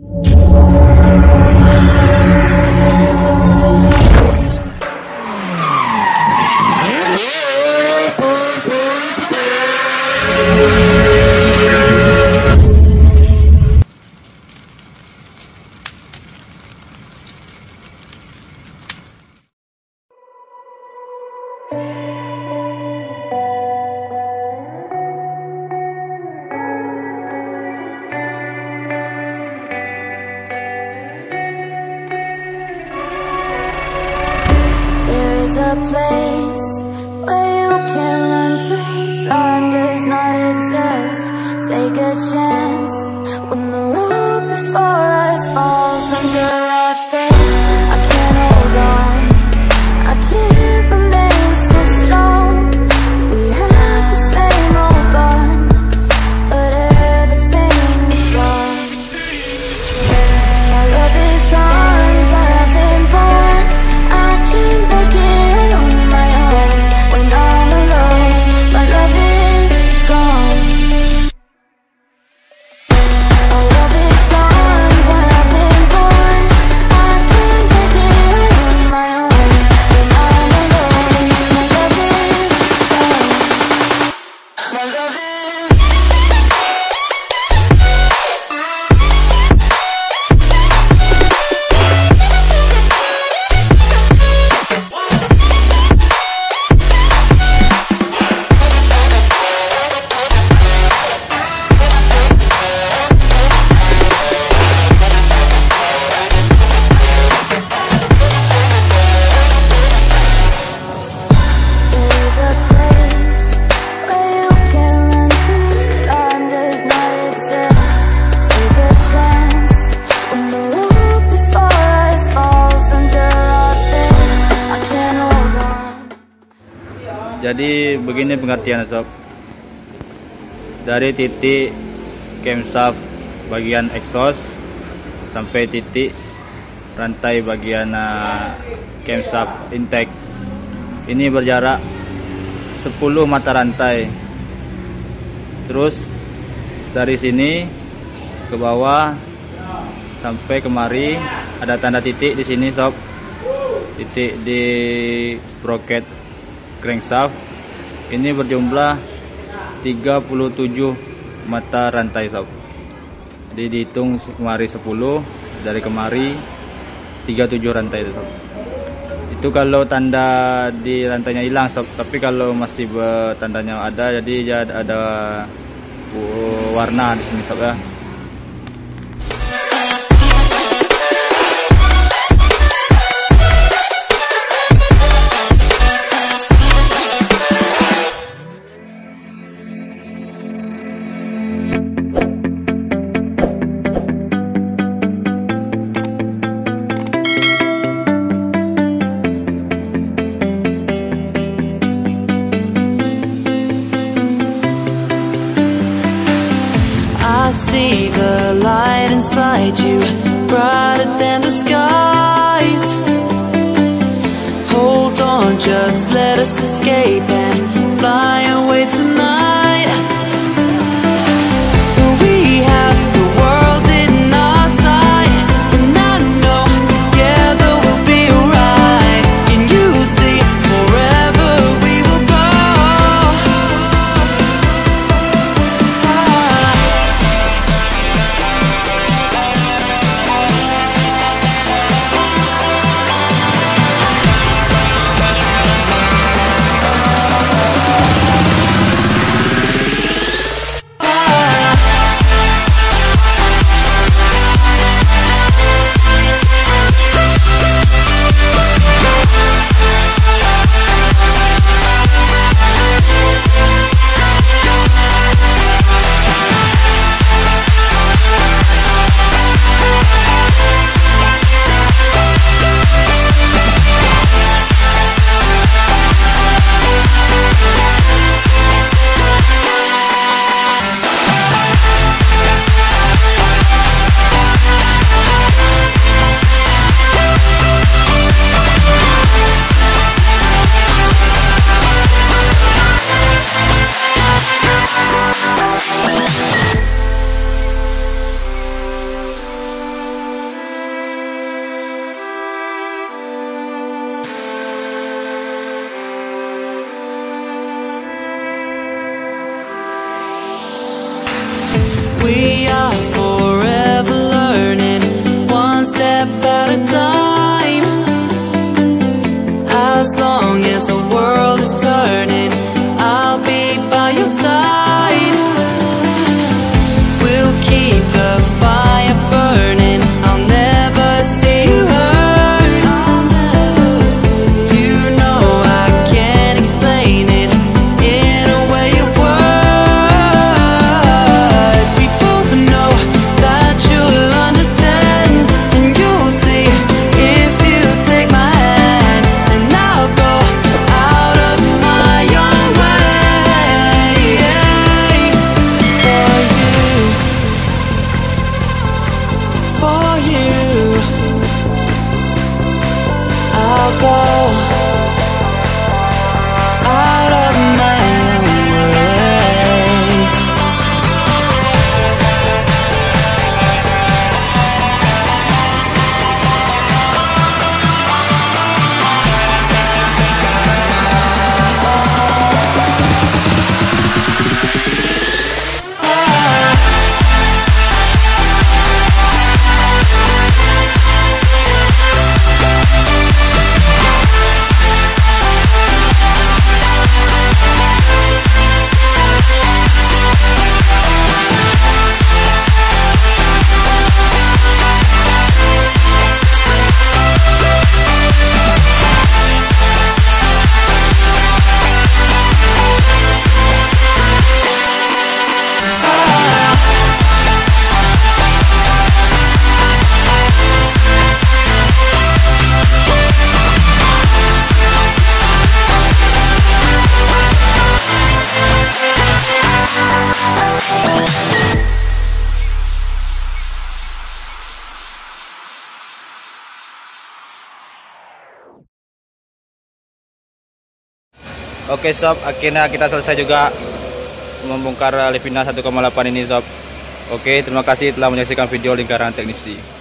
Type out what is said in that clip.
A place where you can run free. Time does not exist. Take a chance when the road before us falls under our face. I can't hold on, I can't remain so strong. We have the same old bond, but everything is wrong. My love is gone, but I've been born. I can't make it. Jadi begini pengertian sob, dari titik camshaft bagian exhaust sampai titik rantai bagian camshaft intake ini berjarak 10 mata rantai. Terus dari sini ke bawah sampai kemari ada tanda titik di sini sob, titik di sprocket crankshaft ini berjumlah 37 mata rantai sob. Jadi dihitung kemari 10, dari kemari 37 rantai sob. Itu kalau tanda di rantainya hilang sob, tapi kalau masih tandanya ada, jadi ada warna di sini sob ya. I see the light inside you, brighter than the skies. Hold on, just let us escape and fly away tonight. We have the world in our sight, and I know together we'll be alright. Can you see forever we will go? I'll go out of my own way. Oke sob, akhirnya kita selesai juga membongkar livina 1,8 ini sob. Oke, terima kasih telah menyaksikan video lingkaran teknisi.